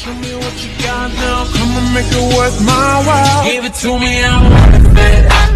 Show me what you got now. Come and make it worth my while. Give it to me, I want it.